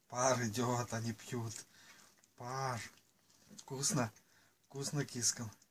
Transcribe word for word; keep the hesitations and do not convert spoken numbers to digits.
Пар идет, они пьют. Пар. Вкусно? Вкусно, кискам.